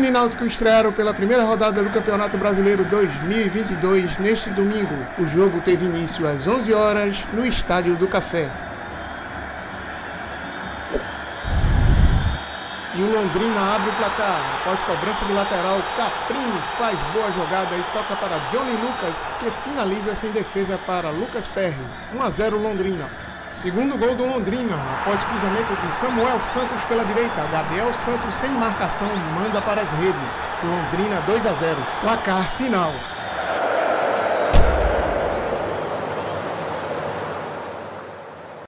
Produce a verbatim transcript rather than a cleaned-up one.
Londrina e Náutico estrearam pela primeira rodada do Campeonato Brasileiro dois mil e vinte e dois neste domingo. O jogo teve início às onze horas no Estádio do Café. E o Londrina abre o placar. Após cobrança de lateral, Caprini faz boa jogada e toca para Johnny Lucas, que finaliza sem defesa para Lucas Perry. um a zero Londrina. Segundo gol do Londrina, após cruzamento de Samuel Santos pela direita, Gabriel Santos sem marcação manda para as redes. Londrina dois a zero. Placar final.